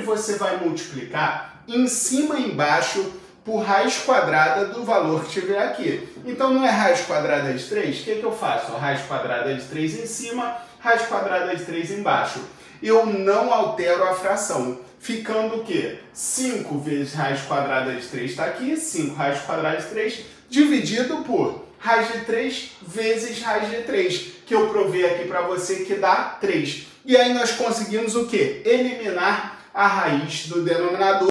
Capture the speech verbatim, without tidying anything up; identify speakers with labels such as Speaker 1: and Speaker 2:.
Speaker 1: você vai multiplicar em cima e embaixo por raiz quadrada do valor que tiver aqui. Então não é raiz quadrada de três? O que, que eu faço? Raiz quadrada de três em cima, raiz quadrada de três embaixo. Eu não altero a fração, ficando o quê? cinco vezes raiz quadrada de três está aqui, cinco raiz quadrada de três, dividido por raiz de três vezes raiz de três, que eu provei aqui para você que dá três. E aí nós conseguimos o quê? Eliminar a raiz do denominador.